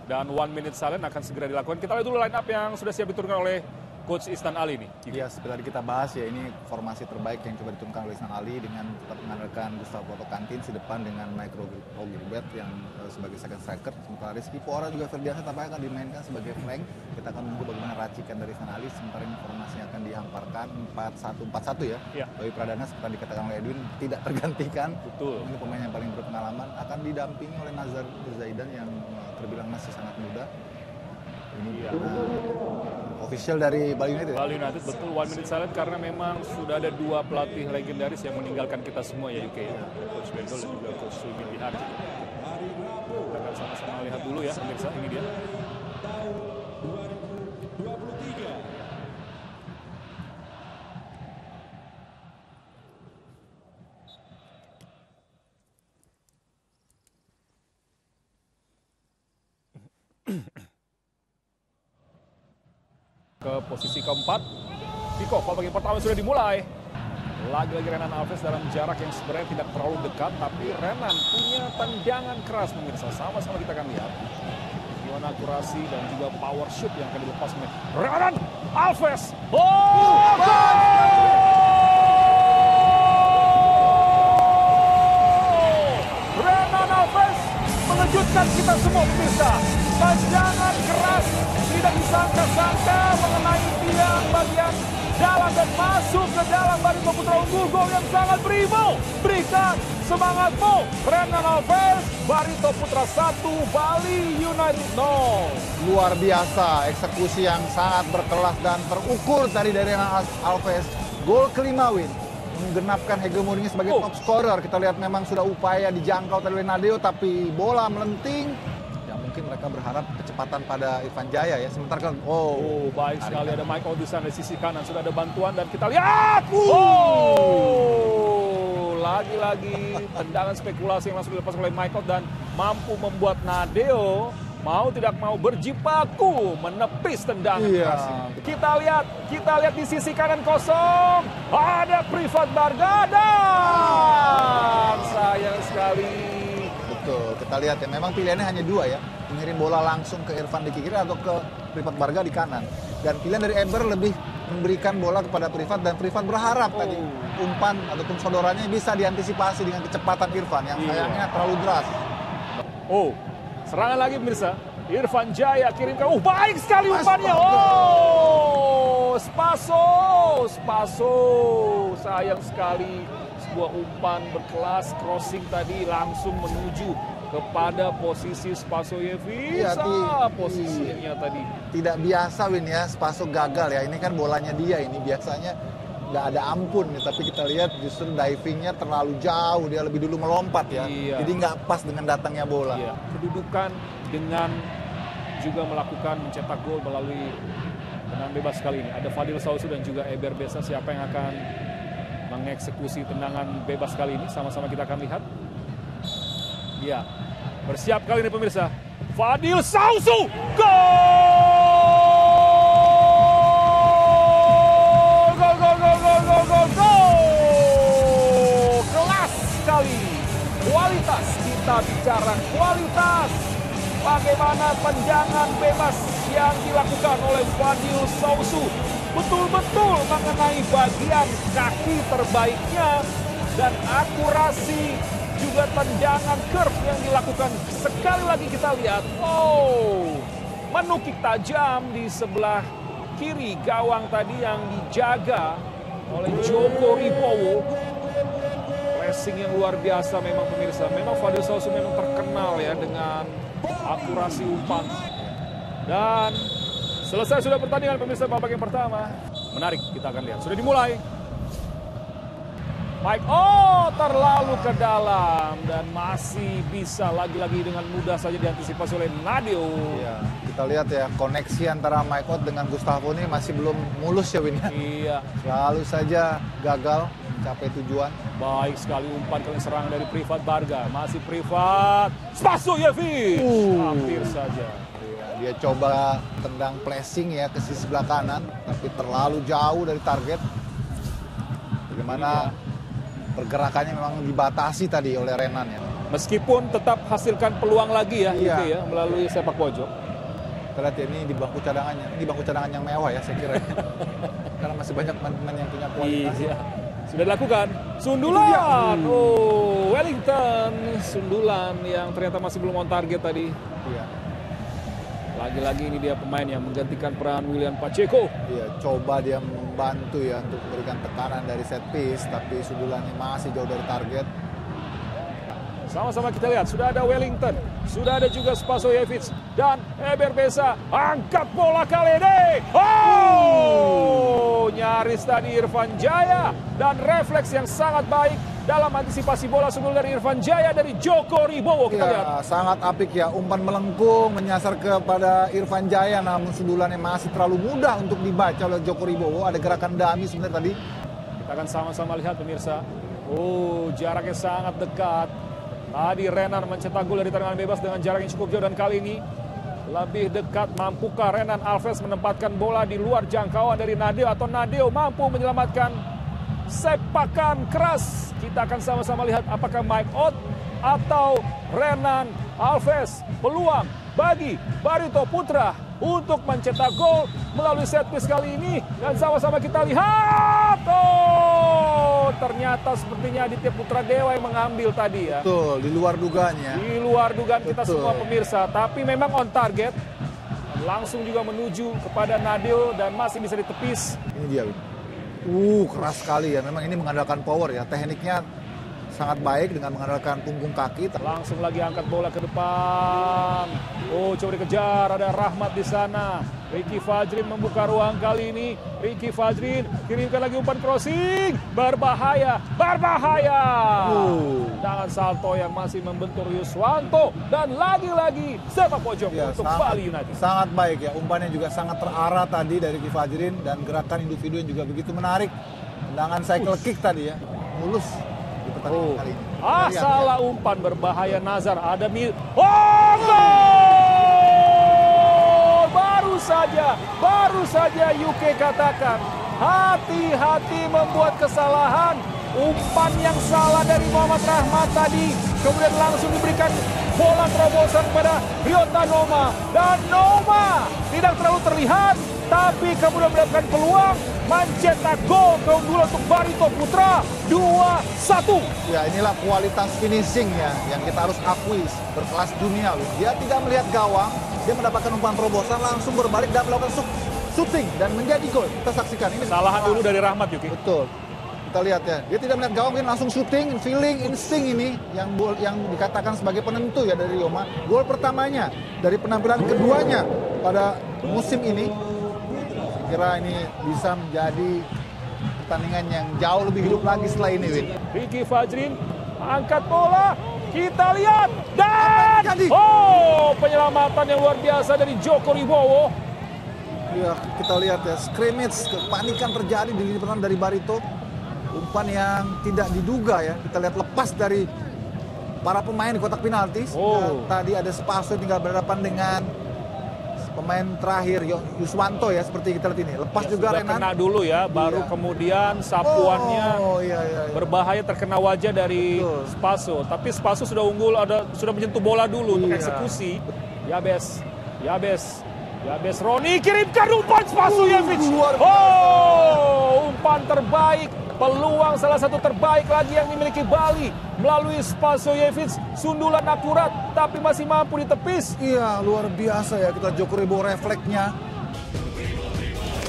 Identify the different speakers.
Speaker 1: Dan 1 minute silent akan segera dilakukan. Kita lihat dulu line up yang sudah siap diturunkan oleh Coach Ihsan Ali nih.
Speaker 2: Iya, seperti tadi kita bahas ya, ini formasi terbaik yang coba diturunkan oleh Ihsan Ali dengan tetap mengandalkan Gustavo Tokantin di depan dengan Mike Rogerbert yang sebagai second striker. Sementara Rizky Pora juga Ferdiansyah tampaknya akan dimainkan sebagai flank. Kita akan menunggu bagaimana racikan dari Ihsan Ali. Sementara ini formasinya akan dihamparkan 4-1-4-1 ya. Bawi Pradana seperti dikatakan oleh Edwin tidak tergantikan.
Speaker 1: Betul.
Speaker 2: Ini pemain yang paling berpengalaman, akan didampingi oleh Nazar Zaidan yang terbilang masih sangat muda. Ini official dari Bali United.
Speaker 1: Bali United betul 1 minute silent karena memang sudah ada 2 pelatih legendaris yang meninggalkan kita semua ya UK ya. Coach Bendol dan juga Coach Sugi Bihar. Kita akan sama-sama lihat dulu ya pemirsa, ini dia. Ke posisi keempat, Pico, bagian pertama sudah dimulai. Lagi-lagi Renan Alves dalam jarak yang sebenarnya tidak terlalu dekat, tapi Renan punya tendangan keras pemirsa. Sama-sama kita akan lihat gimana akurasi dan juga power shoot yang akan dilepas oleh Renan Alves. Renan Alves mengejutkan kita semua pemirsa. Tendangan keras tidak disangka-sangka mengenai tiang bagian dalam dan masuk ke dalam Barito Putra Unggul. Gol yang sangat berimbau. Berikan semangatmu Renan Alves. Barito Putra 1, Bali United 0.
Speaker 2: Luar biasa, eksekusi yang sangat berkelas dan terukur tadi dari Renan Alves. Gol kelima win, menggenapkan hegemoninya sebagai top scorer. Kita lihat memang sudah upaya dijangkau oleh Nadeo, tapi bola melenting. Mungkin mereka berharap kecepatan pada Irfan Jaya ya. Sementara kan,
Speaker 1: baik sekali ada Mike Odusan dari sisi kanan. Sudah ada bantuan dan kita lihat. Lagi-lagi tendangan spekulasi yang langsung dilepas oleh Michael dan mampu membuat Nadeo mau tidak mau berjibaku menepis tendangan keras ini. Kita lihat di sisi kanan kosong. Ada Privat Barga dan sayang sekali.
Speaker 2: Betul, kita lihat ya, memang pilihannya hanya 2 ya. Mengirim bola langsung ke Irfan di kiri atau ke Privat Barga di kanan. Dan pilihan dari Eber lebih memberikan bola kepada Privat, dan Privat berharap tadi umpan ataupun sodorannya bisa diantisipasi dengan kecepatan Irfan yang sayangnya terlalu deras.
Speaker 1: Serangan lagi pemirsa. Irfan Jaya kirimkan. Baik sekali umpannya. Spaso. Sayang sekali. Sebuah umpan berkelas crossing tadi langsung menuju kepada posisi Spasoyevic. Posisinya tadi
Speaker 2: tidak biasa Win ya, Spaso gagal ya. Ini kan bolanya dia, ini biasanya nggak ada ampun ya, tapi kita lihat justru divingnya terlalu jauh, dia lebih dulu melompat ya. Jadi nggak pas dengan datangnya bola.
Speaker 1: Kedudukan dengan juga melakukan mencetak gol melalui tendangan bebas kali ini. Ada Fadil Sausu dan juga Eber Besa. Siapa yang akan mengeksekusi tendangan bebas kali ini? Sama-sama kita akan lihat. Ya, bersiap kali ini pemirsa. Fadil Sausu, gol! Kelas sekali. Kualitas, kita bicara kualitas. Bagaimana tendangan bebas yang dilakukan oleh Fadil Sausu. Betul-betul mengenai bagian kaki terbaiknya dan akurasi juga tendangan curve yang dilakukan. Sekali lagi kita lihat, menukik tajam di sebelah kiri gawang tadi yang dijaga oleh Joko Ribowo. Pressing yang luar biasa memang pemirsa. Memang Fadil Sausu memang terkenal ya dengan akurasi umpan. Dan selesai sudah pertandingan pemirsa babak yang pertama. Menarik, kita akan lihat. Sudah dimulai. Mike, terlalu ke dalam dan masih bisa lagi-lagi dengan mudah saja diantisipasi oleh Nadeo.
Speaker 2: Iya, kita lihat ya, koneksi antara Mike Ott dengan Gustavo ini masih belum mulus ya Win ya.
Speaker 1: Iya.
Speaker 2: Selalu saja gagal mencapai tujuan.
Speaker 1: Baik sekali umpan kali serangan dari Privat Barga. Masih Privat. Spasoyevic. Hampir saja.
Speaker 2: Dia coba tendang flashing ya ke sisi sebelah kanan, tapi terlalu jauh dari target. Bagaimana pergerakannya memang dibatasi tadi oleh Renan ya.
Speaker 1: Meskipun tetap hasilkan peluang lagi ya,
Speaker 2: Iya.
Speaker 1: gitu ya, melalui sepak pojok.
Speaker 2: Kita lihat ya, ini di bangku cadangannya. Ini bangku cadangan yang mewah ya saya kira. Karena masih banyak pemain yang punya kualitas.
Speaker 1: Iya. Sudah dilakukan. Sundulan. Oh, Wellington. Sundulan yang ternyata masih belum on target tadi.
Speaker 2: Iya.
Speaker 1: Lagi-lagi ini dia pemain yang menggantikan peran William Pacheco.
Speaker 2: Iya, coba dia membantu ya untuk memberikan tekanan dari set piece, tapi sundulannya masih jauh dari target.
Speaker 1: Sama-sama kita lihat, sudah ada Wellington, sudah ada juga Spasojevic, dan Eber Beza angkat bola kali ini. Oh, nyaris tadi Irfan Jaya, dan refleks yang sangat baik dalam antisipasi bola sundulan dari Irfan Jaya dari Joko Ribowo. Kita lihat.
Speaker 2: Ya, sangat apik ya, umpan melengkung menyasar kepada Irfan Jaya, namun sundulannya masih terlalu mudah untuk dibaca oleh Joko Ribowo. Ada gerakan dummy sebenarnya tadi.
Speaker 1: Kita akan sama-sama lihat pemirsa. Oh, jaraknya sangat dekat. Tadi Renan mencetak gol dari tendangan bebas dengan jarak yang cukup jauh, dan kali ini lebih dekat. Mampukah Renan Alves menempatkan bola di luar jangkauan dari Nadeo, atau Nadeo mampu menyelamatkan sepakan keras? Kita akan sama-sama lihat apakah Mike Ott atau Renan Alves. Peluang bagi Barito Putra untuk mencetak gol melalui set piece kali ini, dan sama-sama kita lihat. Oh, ternyata sepertinya Aditya Putra Dewa yang mengambil tadi ya.
Speaker 2: Betul, di luar dugaannya.
Speaker 1: Di luar dugaan kita
Speaker 2: Betul.
Speaker 1: semua pemirsa, tapi memang on target. Langsung juga menuju kepada Nadeo dan masih bisa ditepis.
Speaker 2: Ini dia, Win. Keras sekali ya. Memang ini mengandalkan power ya. Tekniknya sangat baik dengan mengandalkan punggung kaki.
Speaker 1: Langsung lagi angkat bola ke depan. Oh, coba dikejar, ada Rahmat di sana. Ricky Fajrin membuka ruang kali ini. Ricky Fajrin kirimkan lagi umpan crossing. Berbahaya, berbahaya. Dengan salto yang masih membentur Yuswanto, dan lagi-lagi sepak pojok
Speaker 2: Ya,
Speaker 1: untuk Bali United.
Speaker 2: sangat baik ya. Umpannya juga sangat terarah tadi dari Ricky Fajrin, dan gerakan individu yang juga begitu menarik. Tendangan cycle kick tadi ya. Mulus di pertandingan kali ini. Kita lihat,
Speaker 1: Salah
Speaker 2: ya.
Speaker 1: umpan berbahaya Nazar. Ada oh, gol! Baru saja Yuke katakan, hati-hati membuat kesalahan. Umpan yang salah dari Muhammad Rahmat tadi, kemudian langsung diberikan bola terobosan kepada Ryota Noma, dan Noma tidak terlalu terlihat, tapi kemudian mendapatkan peluang mencetak gol keunggulan untuk Barito Putra 2-1.
Speaker 2: Ya, inilah kualitas finishing ya yang kita harus akui, berkelas dunia loh. Dia tidak melihat gawang, dia mendapatkan umpan terobosan, langsung berbalik dan melakukan shooting dan menjadi gol. Kita saksikan ini.
Speaker 1: Kesalahan dulu dari Rahmat, Yuki.
Speaker 2: Betul. Kita lihat ya, dia tidak melihat gawang, mungkin langsung shooting, feeling, insting ini yang dikatakan sebagai penentu ya dari Yoma. Gol pertamanya dari penampilan keduanya pada musim ini. Saya kira ini bisa menjadi pertandingan yang jauh lebih hidup lagi setelah ini, Win.
Speaker 1: Ricky Fajrin angkat bola, kita lihat, dan
Speaker 2: Jadi.
Speaker 1: Penyelamatan yang luar biasa dari Joko Ribowo.
Speaker 2: Ya, kita lihat ya, scrimmage, kepanikan terjadi di lini pertahanan dari Barito. Umpan yang tidak diduga ya, kita lihat lepas dari para pemain di kotak penalti. Ya, tadi ada Spaso yang tinggal berhadapan dengan pemain terakhir Yuswanto ya, seperti kita lihat ini. Lepas
Speaker 1: Ya,
Speaker 2: juga
Speaker 1: sudah
Speaker 2: Renan.
Speaker 1: kena dulu ya, baru
Speaker 2: Iya.
Speaker 1: kemudian sapuannya
Speaker 2: iya.
Speaker 1: berbahaya, terkena wajah dari
Speaker 2: Betul.
Speaker 1: Spaso. Tapi Spaso sudah unggul, sudah menyentuh bola dulu untuk
Speaker 2: Iya.
Speaker 1: eksekusi. Yabes Roni kirimkan umpan Spasojevic.
Speaker 2: Luar biasa.
Speaker 1: Umpan terbaik, peluang salah satu terbaik lagi yang dimiliki Bali melalui Spasojevic. Sundulan akurat tapi masih mampu ditepis.
Speaker 2: Iya, luar biasa ya, kita Joko Ribowo refleksnya.